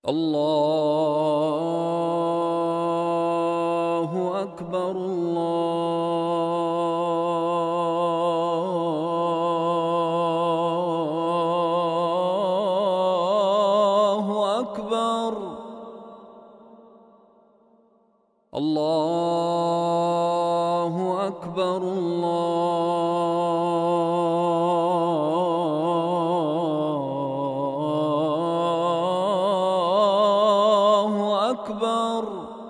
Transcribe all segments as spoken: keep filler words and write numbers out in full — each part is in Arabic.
الله أكبر الله أكبر الله أكبر الله أكبر.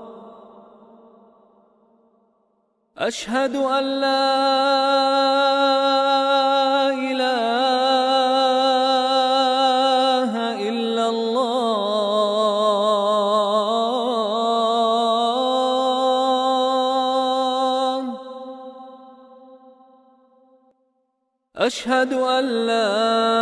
أشهد أن لا إله إلا الله. أشهد أن لا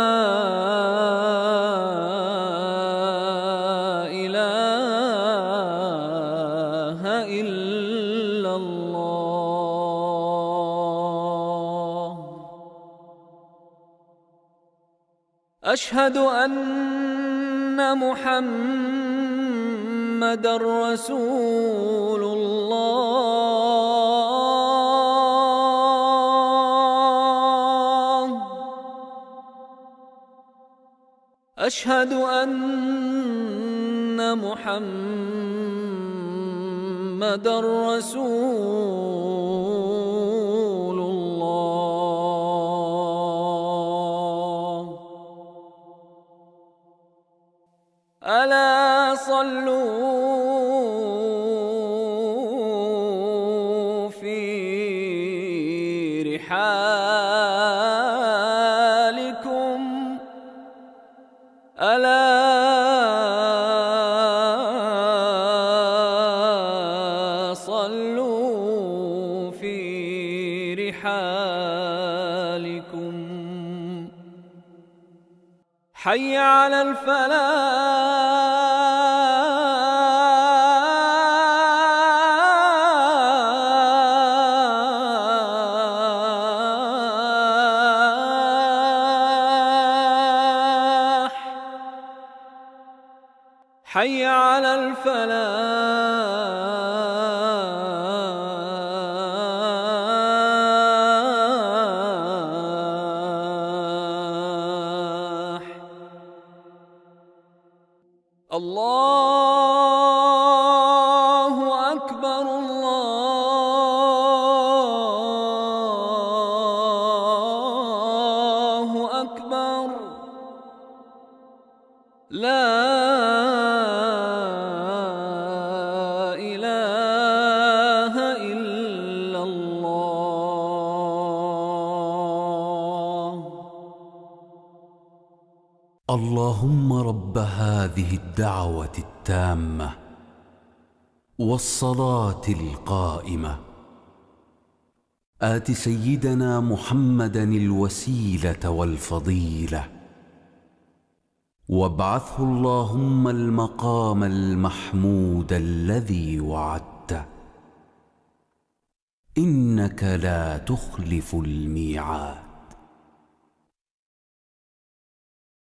إله إلا الله. أشهد أن محمدًا رسول الله. أشهد أن محمدًا رسول الله. ألا صلوا في رحالكم. ألا صلوا في رحالكم. حي على الفلاح. حي على الفلاح. الله أكبر الله أكبر. لا إله إلا الله. اللهم رب هذه الدعوة التامة والصلاة القائمة آت سيدنا محمدًا الوسيلة والفضيلة وابعثه اللهم المقام المحمود الذي وعدته إنك لا تخلف الميعاد.